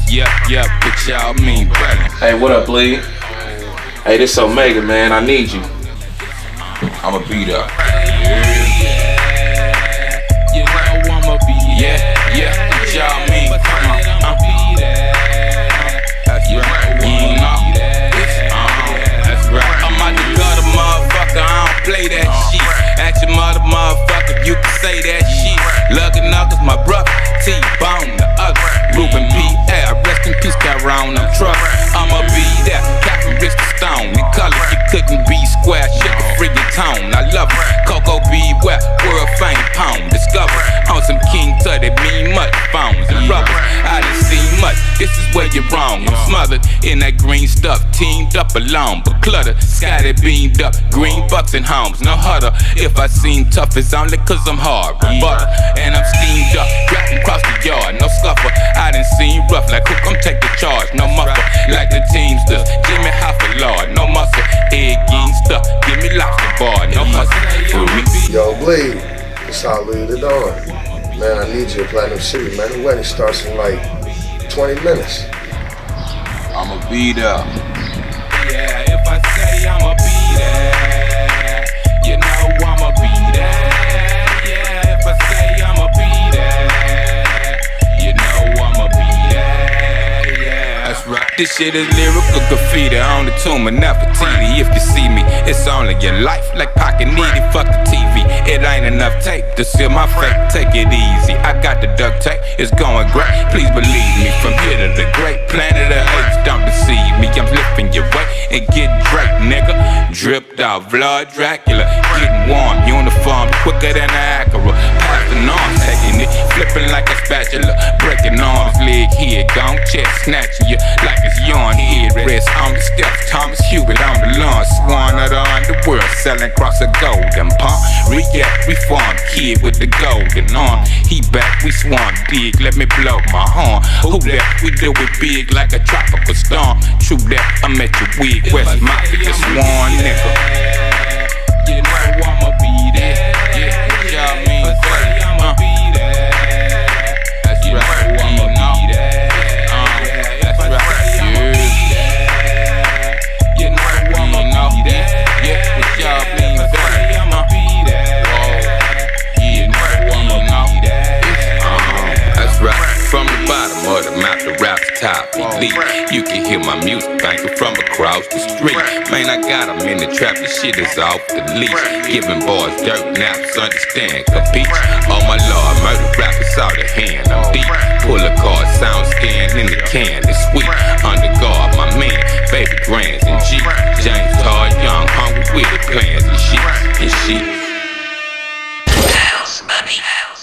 Yep, what y'all mean, brother? Hey, what up, Lee? Hey, this Omega, man. I need you. I'ma be there. You know I'ma be there. Yeah, what y'all mean? That's right. You know. That's right. I'm out the gutter, motherfucker. I don't play that shit. At your mother, motherfucker, you can say that shit. Lucky Knuckles, my brother. T-Bone, the other. Ruben P.L. Rest in peace, got round them truck. I'ma be there. Captain Rich the Stone. In color, you couldn't be square. Shit the friggin' tone. I love it. Coco be where world fame pound. Discover on some King Tut that mean much. Phones and rubbers. I done seen much. This is where you're wrong. I'm smothered in that green stuff. Teamed up alone, but clutter. Sky that beamed up. Green bucks and homes. No huddle. If I seem tough, it's only cause I'm hard. Butter. And I'm steamed up. Dropping across the yard. No scuffer. I done seen rough. Like who come take the charge? No muffler. Like the Teamsters. Jimmy Hoffa Lord. No muscle. Egg getting stuff. Give me lobster bar. No hustle. For me. Yo, Blade. It's how Lee the Dawn. Man, I need you at Platinum City, man. The wedding starts in like 20 minutes. I'ma be there. Yeah, if I say I'ma be there, you know I'ma be there. Yeah, if I say I'ma be there, you know I'ma be there. Yeah, that's right. This shit is lyrical graffiti on the tomb of Nefertiti. If you see me, it's only your life like pocket needy. Fuck the TV, it ain't enough tape to seal my fate. Take it easy, I got the duct tape, it's going great. Please believe me, from here to the great planet of apes, don't deceive me. I'm lifting your weight and get Drake, nigga. Dripped out, blood Dracula, getting warm, uniform quicker than an Acura. Passing arms, taking it, flipping like a spatula, breaking arms, leg here, gone chest, snatching you like it's yawn head. Rest on the steps, Thomas Hubert on the lawn, sworn of the underworld, selling cross a golden pump. React, reform, kid with the golden arm. He back, we swarm big, let me blow my horn. Who that? We do it big like a tropical storm. True that, I'm at your wig, West Mafia, sworn nigga. You know I'ma be there. Yeah, what y'all mean? I'ma be there. That's right, I'ma be there. That's right, you know I'ma be there. Yeah, what y'all mean? I'ma be there. You know I'ma be there. That's right, from the bottom of the map to rap the top elite. You can hear my music banking from across the street. Man, I got them in the trap, this shit is off the leash. Giving boys dirt naps, understand, compete. Oh my lord, murder rap is out of hand, I'm deep. Pull a card, sound scan in the can, it's sweet. Under guard, my man, baby grands and G. James Todd Young, hungry with the plans and shit. House, money, house.